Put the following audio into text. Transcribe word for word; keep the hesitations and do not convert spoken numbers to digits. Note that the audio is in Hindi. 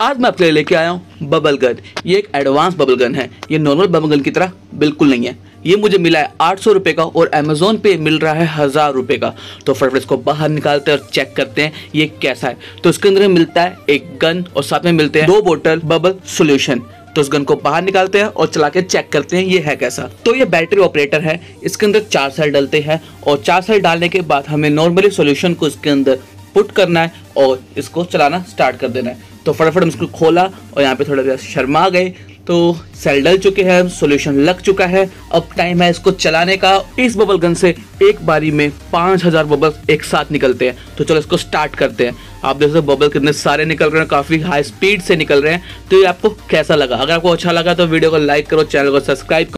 आज मैं आपके लिए लेके आया हूँ बबल गन। ये एक एडवांस बबल गन है। ये नॉर्मल बबल गन की तरह बिल्कुल नहीं है। ये मुझे मिला है आठ सौ रुपये का और अमेजोन पे मिल रहा है हज़ार रुपये का। तो फटाफट इसको बाहर निकालते हैं और चेक करते हैं ये कैसा है। तो इसके अंदर मिलता है एक गन और साथ में मिलते हैं दो बोतल बबल सॉल्यूशन। तो इस गन को बाहर निकालते हैं और चला के चेक करते हैं ये है कैसा। तो ये बैटरी ऑपरेटर है। इसके अंदर चार सेल डलते हैं और चार सेल डालने के बाद हमें नॉर्मली सॉल्यूशन को इसके अंदर पुट करना है और इसको चलाना स्टार्ट कर देना है। तो फटाफट हम इसको खोला और यहाँ पे थोड़ा सा शर्मा गए। तो सेल डल चुके हैं, सॉल्यूशन लग चुका है। अब टाइम है इसको चलाने का। इस बबल गन से एक बारी में पाँच हजार बबल एक साथ निकलते हैं। तो चलो इसको स्टार्ट करते हैं। आप देख सकते हो बबल कितने सारे निकल रहे हैं, काफ़ी हाई स्पीड से निकल रहे हैं। तो ये आपको कैसा लगा? अगर आपको अच्छा लगा तो वीडियो को लाइक करो, चैनल को सब्सक्राइब करो।